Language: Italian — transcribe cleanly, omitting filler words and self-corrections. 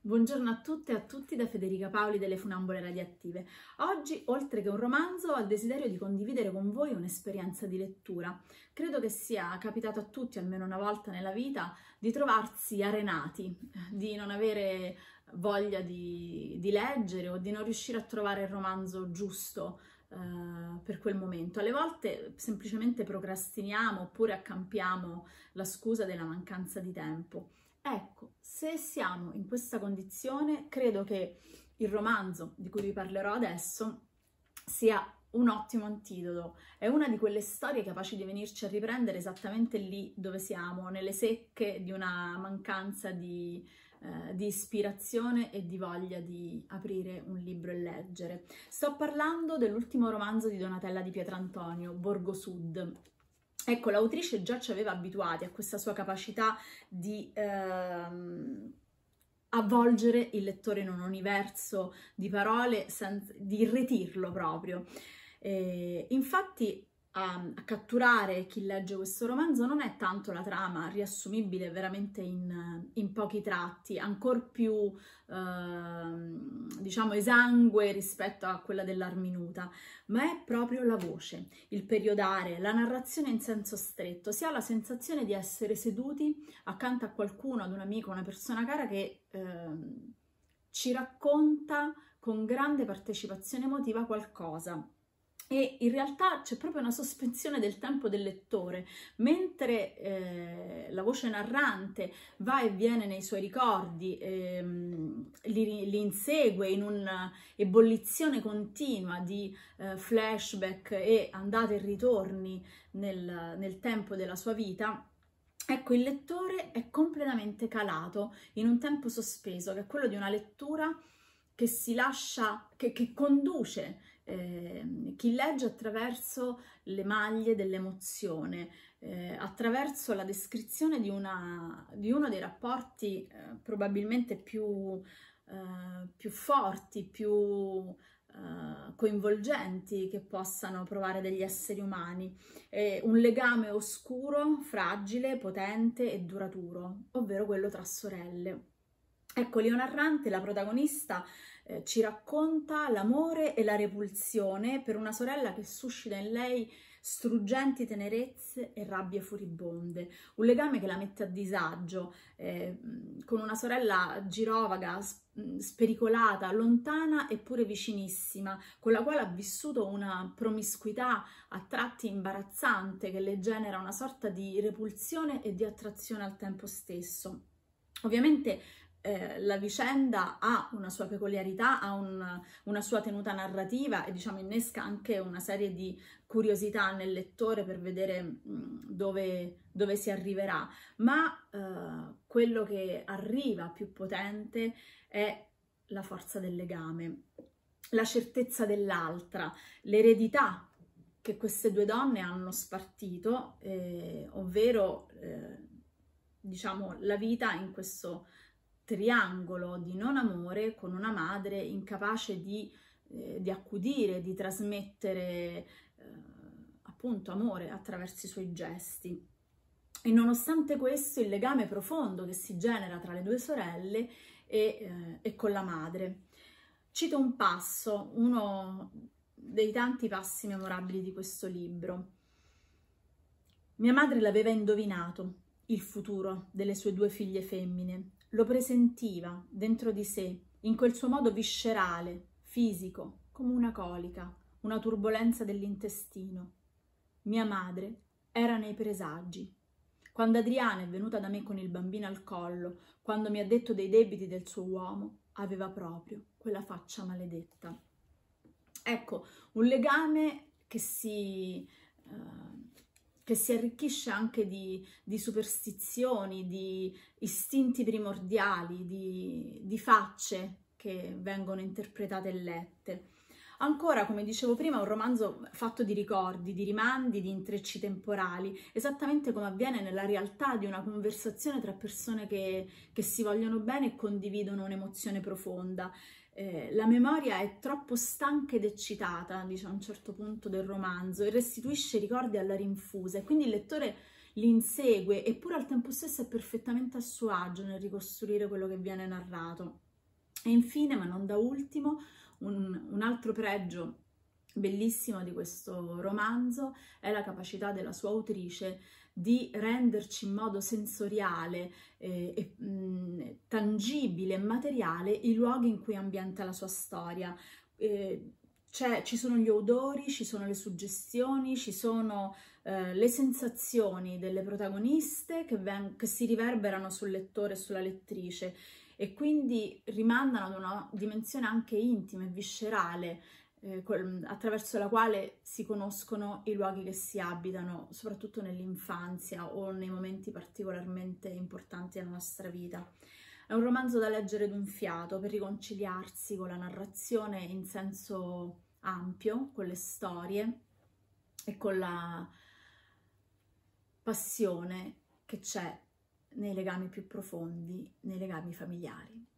Buongiorno a tutte e a tutti da Federica Paoli delle Funambole Radiattive. Oggi, oltre che un romanzo, ho il desiderio di condividere con voi un'esperienza di lettura. Credo che sia capitato a tutti, almeno una volta nella vita, di trovarsi arenati, di non avere voglia di leggere o di non riuscire a trovare il romanzo giusto per quel momento. Alle volte semplicemente procrastiniamo oppure accampiamo la scusa della mancanza di tempo. Ecco, se siamo in questa condizione, credo che il romanzo di cui vi parlerò adesso sia un ottimo antidoto. È una di quelle storie capaci di venirci a riprendere esattamente lì dove siamo, nelle secche di una mancanza di ispirazione e di voglia di aprire un libro e leggere. Sto parlando dell'ultimo romanzo di Donatella Di Pietrantonio, Borgo Sud. Ecco, l'autrice già ci aveva abituati a questa sua capacità di avvolgere il lettore in un universo di parole, di irretirlo proprio. Infatti a catturare chi legge questo romanzo non è tanto la trama, riassumibile veramente in pochi tratti, ancor più diciamo esangue rispetto a quella dell'Arminuta, ma è proprio la voce, il periodare, la narrazione in senso stretto. Si ha la sensazione di essere seduti accanto a qualcuno, ad un amico, una persona cara che ci racconta con grande partecipazione emotiva qualcosa. E in realtà c'è proprio una sospensione del tempo del lettore, mentre la voce narrante va e viene nei suoi ricordi, li insegue in un'ebollizione continua di flashback e andate e ritorni nel tempo della sua vita. Ecco, il lettore è completamente calato in un tempo sospeso, che è quello di una lettura che si lascia, che conduce chi legge attraverso le maglie dell'emozione, attraverso la descrizione di uno dei rapporti probabilmente più forti, più coinvolgenti che possano provare degli esseri umani. Un legame oscuro, fragile, potente e duraturo, ovvero quello tra sorelle. Ecco, Leo Narrante, la protagonista, ci racconta l'amore e la repulsione per una sorella che suscita in lei struggenti tenerezze e rabbie furibonde, un legame che la mette a disagio, con una sorella girovaga, spericolata, lontana eppure vicinissima, con la quale ha vissuto una promiscuità a tratti imbarazzante che le genera una sorta di repulsione e di attrazione al tempo stesso. Ovviamente la vicenda ha una sua peculiarità, ha una sua tenuta narrativa e diciamo innesca anche una serie di curiosità nel lettore per vedere dove si arriverà, ma quello che arriva più potente è la forza del legame, la certezza dell'altra, l'eredità che queste due donne hanno spartito, ovvero diciamo la vita in questo triangolo di non amore con una madre incapace di accudire, di trasmettere appunto amore attraverso i suoi gesti. E nonostante questo il legame profondo che si genera tra le due sorelle e con la madre. Cito un passo, uno dei tanti passi memorabili di questo libro. Mia madre l'aveva indovinato il futuro delle sue due figlie femmine. Lo presentiva dentro di sé, in quel suo modo viscerale, fisico, come una colica, una turbolenza dell'intestino. Mia madre era nei presagi. Quando Adriana è venuta da me con il bambino al collo, quando mi ha detto dei debiti del suo uomo, aveva proprio quella faccia maledetta. Ecco, un legame che si arricchisce anche di superstizioni, di istinti primordiali, di facce che vengono interpretate e lette. Ancora, come dicevo prima, un romanzo fatto di ricordi, di rimandi, di intrecci temporali, esattamente come avviene nella realtà di una conversazione tra persone che si vogliono bene e condividono un'emozione profonda. La memoria è troppo stanca ed eccitata, dice a un certo punto del romanzo, e restituisce ricordi alla rinfusa, e quindi il lettore li insegue, eppure al tempo stesso è perfettamente a suo agio nel ricostruire quello che viene narrato. E infine, ma non da ultimo, un altro pregio bellissimo di questo romanzo è la capacità della sua autrice di renderci in modo sensoriale, tangibile e materiale i luoghi in cui ambienta la sua storia. Ci sono gli odori, ci sono le suggestioni, ci sono le sensazioni delle protagoniste che si riverberano sul lettore e sulla lettrice e quindi rimandano ad una dimensione anche intima e viscerale, attraverso la quale si conoscono i luoghi che si abitano, soprattutto nell'infanzia o nei momenti particolarmente importanti della nostra vita. È un romanzo da leggere d'un fiato per riconciliarsi con la narrazione in senso ampio, con le storie e con la passione che c'è nei legami più profondi, nei legami familiari.